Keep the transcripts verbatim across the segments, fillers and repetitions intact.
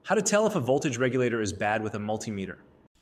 How to tell if a voltage regulator is bad with a multimeter.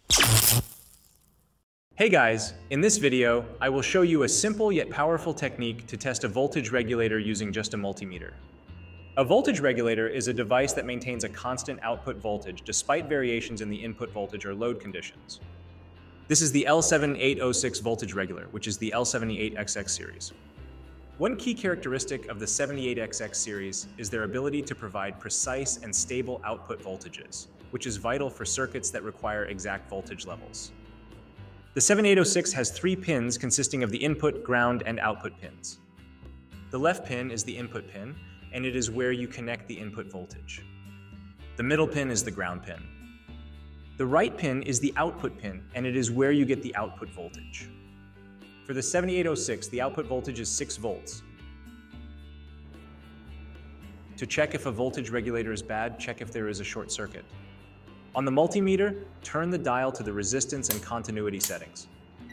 Hey guys, in this video, I will show you a simple yet powerful technique to test a voltage regulator using just a multimeter. A voltage regulator is a device that maintains a constant output voltage despite variations in the input voltage or load conditions. This is the L seven eight oh six voltage regulator, which is the L seventy-eight X X series. One key characteristic of the seventy-eight X X series is their ability to provide precise and stable output voltages, which is vital for circuits that require exact voltage levels. The seventy-eight oh six has three pins consisting of the input, ground, and output pins. The left pin is the input pin, and it is where you connect the input voltage. The middle pin is the ground pin. The right pin is the output pin, and it is where you get the output voltage. For the seventy-eight oh six, the output voltage is six volts. To check if a voltage regulator is bad, check if there is a short circuit. On the multimeter, turn the dial to the resistance and continuity settings.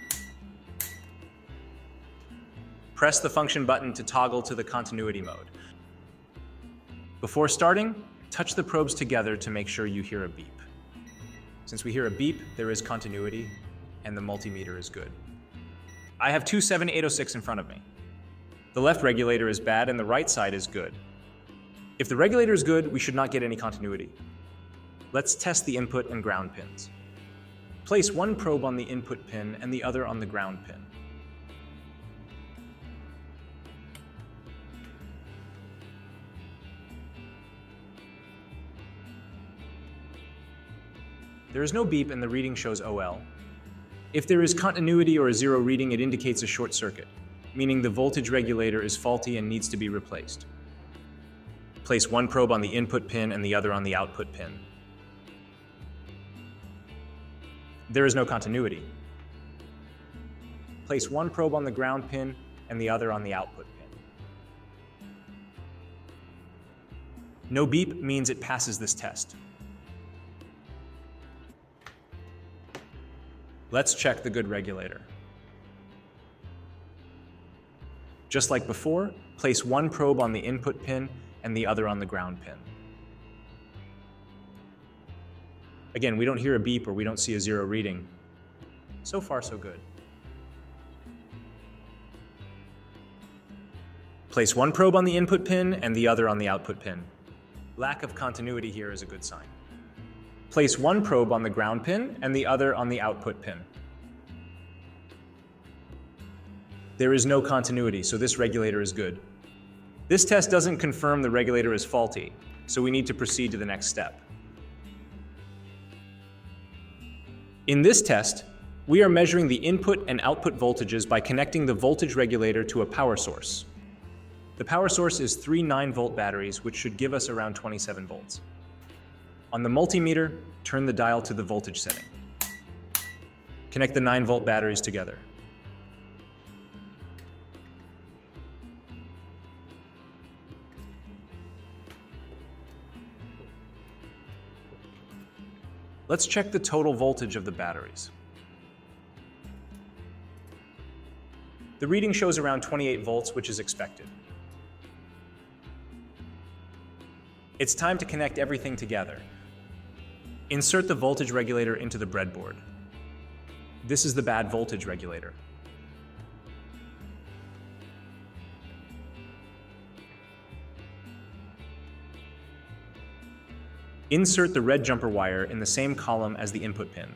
Press the function button to toggle to the continuity mode. Before starting, touch the probes together to make sure you hear a beep. Since we hear a beep, there is continuity, and the multimeter is good. I have two seventy-eight oh six in front of me. The left regulator is bad and the right side is good. If the regulator is good, we should not get any continuity. Let's test the input and ground pins. Place one probe on the input pin and the other on the ground pin. There is no beep and the reading shows O L. If there is continuity or a zero reading, it indicates a short circuit, meaning the voltage regulator is faulty and needs to be replaced. Place one probe on the input pin and the other on the output pin. There is no continuity. Place one probe on the ground pin and the other on the output pin. No beep means it passes this test. Let's check the good regulator. Just like before, place one probe on the input pin and the other on the ground pin. Again, we don't hear a beep or we don't see a zero reading. So far, so good. Place one probe on the input pin and the other on the output pin. Lack of continuity here is a good sign. Place one probe on the ground pin and the other on the output pin. There is no continuity, so this regulator is good. This test doesn't confirm the regulator is faulty, so we need to proceed to the next step. In this test, we are measuring the input and output voltages by connecting the voltage regulator to a power source. The power source is three nine volt batteries, which should give us around twenty-seven volts. On the multimeter, turn the dial to the voltage setting. Connect the nine volt batteries together. Let's check the total voltage of the batteries. The reading shows around twenty-eight volts, which is expected. It's time to connect everything together. Insert the voltage regulator into the breadboard. This is the bad voltage regulator. Insert the red jumper wire in the same column as the input pin.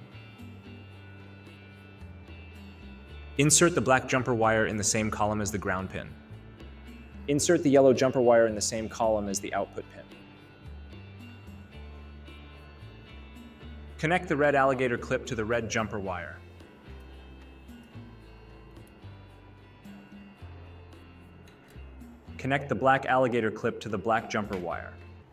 Insert the black jumper wire in the same column as the ground pin. Insert the yellow jumper wire in the same column as the output pin. Connect the red alligator clip to the red jumper wire. Connect the black alligator clip to the black jumper wire.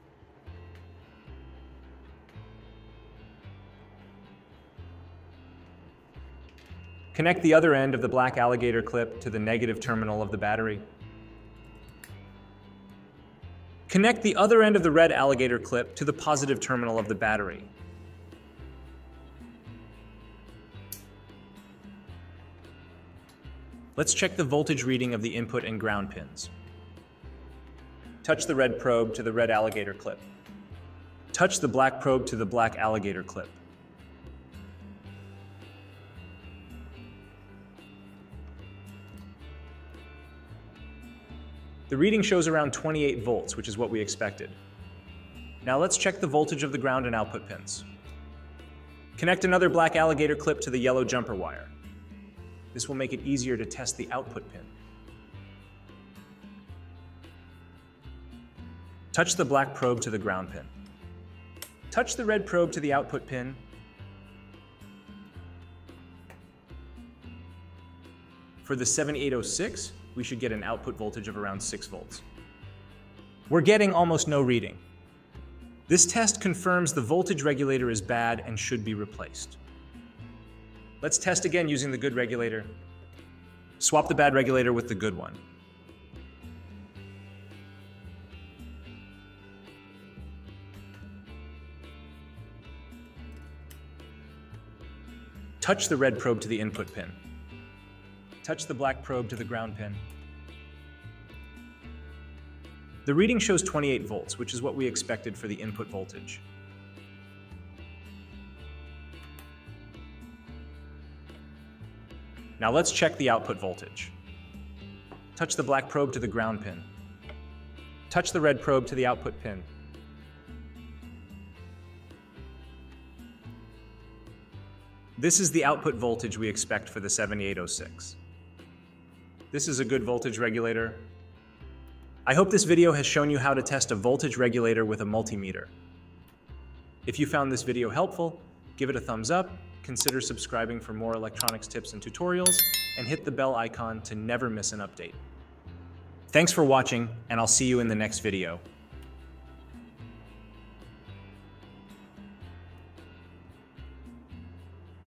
Connect the other end of the black alligator clip to the negative terminal of the battery. Connect the other end of the red alligator clip to the positive terminal of the battery. Let's check the voltage reading of the input and ground pins. Touch the red probe to the red alligator clip. Touch the black probe to the black alligator clip. The reading shows around twenty-eight volts, which is what we expected. Now let's check the voltage of the ground and output pins. Connect another black alligator clip to the yellow jumper wire. This will make it easier to test the output pin. Touch the black probe to the ground pin. Touch the red probe to the output pin. For the seventy-eight oh six, we should get an output voltage of around six volts. We're getting almost no reading. This test confirms the voltage regulator is bad and should be replaced. Let's test again using the good regulator. Swap the bad regulator with the good one. Touch the red probe to the input pin. Touch the black probe to the ground pin. The reading shows twenty-eight volts, which is what we expected for the input voltage. Now let's check the output voltage. Touch the black probe to the ground pin. Touch the red probe to the output pin. This is the output voltage we expect for the seventy-eight oh six. This is a good voltage regulator. I hope this video has shown you how to test a voltage regulator with a multimeter. If you found this video helpful, give it a thumbs up, consider subscribing for more electronics tips and tutorials, and hit the bell icon to never miss an update. Thanks for watching, and I'll see you in the next video.